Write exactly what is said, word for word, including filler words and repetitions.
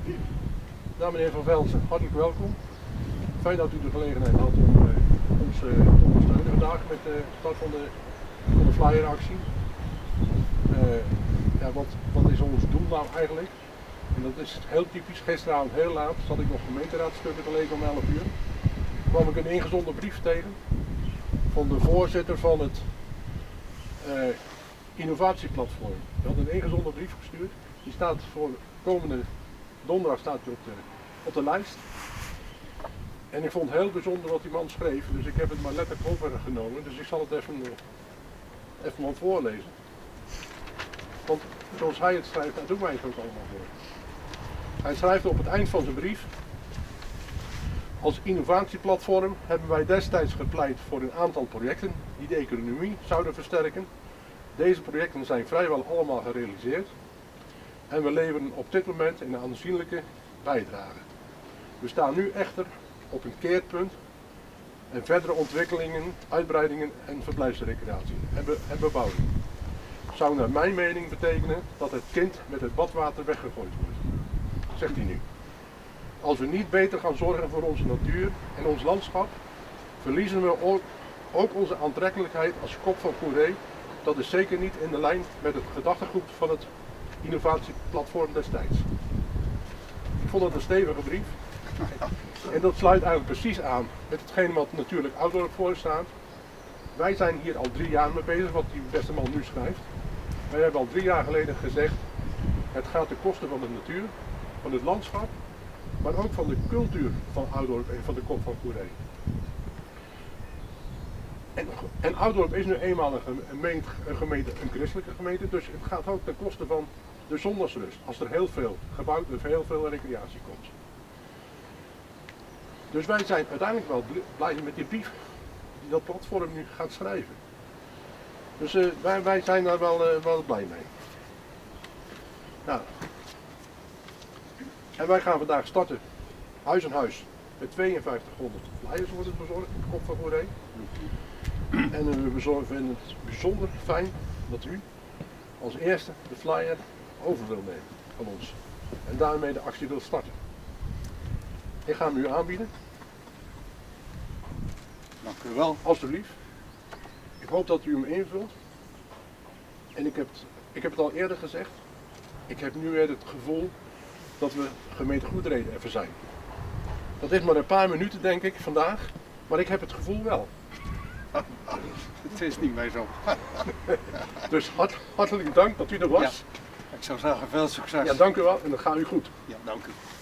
Nou, meneer Van Velzen, hartelijk welkom. Fijn dat u de gelegenheid had om uh, ons uh, te ondersteunen vandaag met de start van de, van de flyeractie. Uh, ja, wat, wat is ons doel nou eigenlijk? En dat is heel typisch. Gisteravond heel laat zat ik nog gemeenteraadstukken te lezen om elf uur. Kwam ik een ingezonden brief tegen van de voorzitter van het uh, innovatieplatform. Hij had een ingezonden brief gestuurd. Die staat voor komende donderdag staat hij op de, op de lijst. En ik vond het heel bijzonder wat die man schreef, dus ik heb het maar letterlijk overgenomen. Dus ik zal het even, uh, even maar voorlezen. Want zoals hij het schrijft, daar doen wij het ook allemaal voor. Hij schrijft op het eind van zijn brief: als innovatieplatform hebben wij destijds gepleit voor een aantal projecten die de economie zouden versterken. Deze projecten zijn vrijwel allemaal gerealiseerd en we leveren op dit moment een aanzienlijke bijdrage. We staan nu echter op een keerpunt en verdere ontwikkelingen, uitbreidingen en verblijfsrecreatie en, be en bebouwing zou naar mijn mening betekenen dat het kind met het badwater weggegooid wordt, zegt hij nu. Als we niet beter gaan zorgen voor onze natuur en ons landschap, verliezen we ook, ook onze aantrekkelijkheid als kop van Goeree. Dat is zeker niet in de lijn met het gedachtegoed van het innovatieplatform destijds. Ik vond het een stevige brief. En dat sluit eigenlijk precies aan met hetgeen wat natuurlijk Oudorp voor staat. Wij zijn hier al drie jaar mee bezig, wat die beste man nu schrijft. Wij hebben al drie jaar geleden gezegd, het gaat ten koste van de natuur, van het landschap, maar ook van de cultuur van Oudorp en van de kop van Goeree. En, en Oudorp is nu eenmaal een gemeente, een gemeente, een christelijke gemeente, dus het gaat ook ten koste van de zondagsrust, als er heel veel gebouwd en heel veel recreatie komt. Dus wij zijn uiteindelijk wel blij met die brief die dat platform nu gaat schrijven. Dus uh, wij, wij zijn daar wel, uh, wel blij mee. Nou. En wij gaan vandaag starten, huis aan huis, met tweeënvijftighonderd flyers worden bezorgd in de kop van Goeree. En uh, we bezorgen, vinden het bijzonder fijn dat u als eerste de flyer over wil nemen van ons. En daarmee de actie wil starten. Ik ga hem u aanbieden. Dank u wel. Alsjeblieft. Ik hoop dat u hem invult. En ik heb, het, ik heb het al eerder gezegd. Ik heb nu weer het gevoel dat we gemeente Goeree even zijn. Dat is maar een paar minuten denk ik vandaag. Maar ik heb het gevoel wel. Het is niet meer zo. Dus hart, hartelijk dank dat u er was. Ja, ik zou zeggen veel succes. Ja, dank u wel en dat gaat u goed. Ja, dank u.